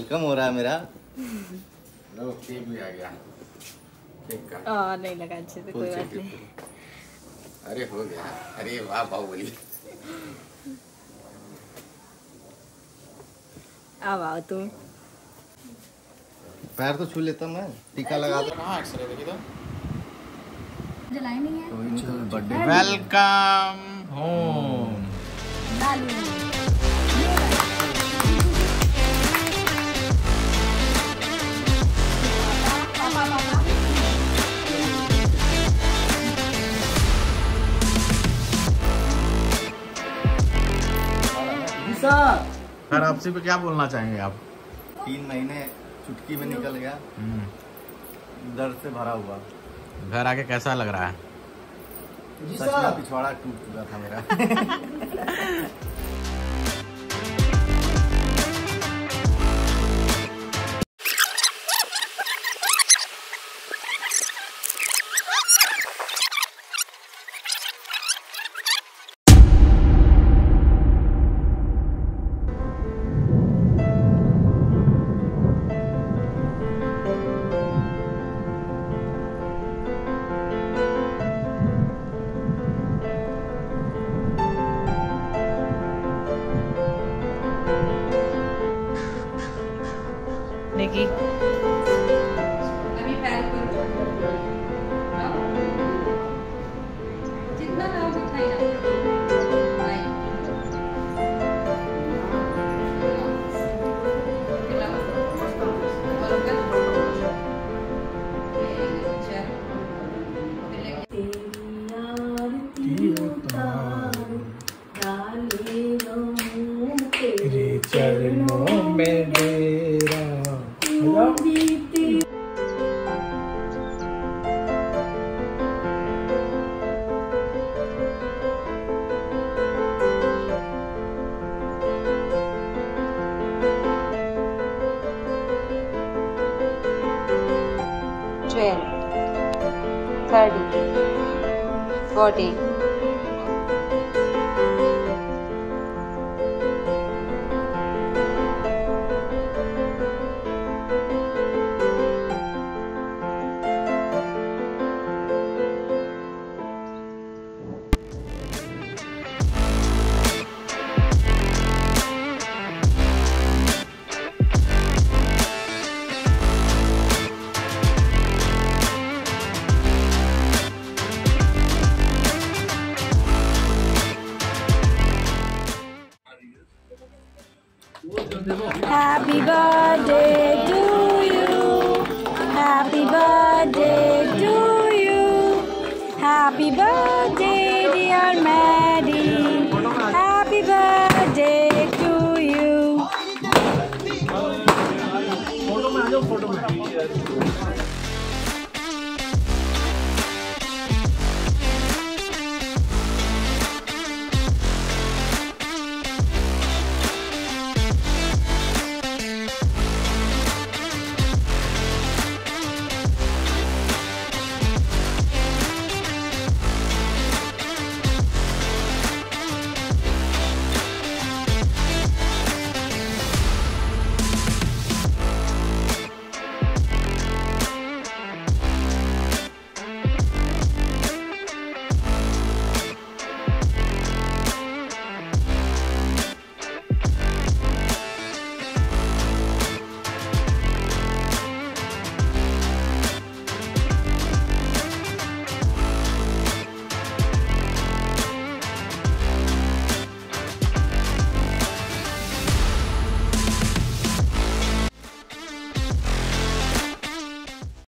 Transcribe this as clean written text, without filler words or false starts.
Welcome हो रहा है मेरा। लो केक भी आ गया। केक का नहीं लगा अच्छे से, कोई बात नहीं। अरे हो गया। अरे वाह बाहुबली। अब आओ तुम। पैर तो छू लेता मैं, टीका लगा दो। कहाँ एक्सरे देखी तो जलाई नहीं है। Birthday welcome home. सर आपसे पे क्या बोलना चाहेंगे आप? 3 महीने चुटकी में निकल गया, दर्द से भरा हुआ। घर आके कैसा लग रहा है? सच में पिछवाड़ा टूट चुका था मेरा। निकी जितना लाओ उतना ही चरणों में डेरा 12, 30, 40. Happy birthday to you. Happy birthday to you. Happy birthday.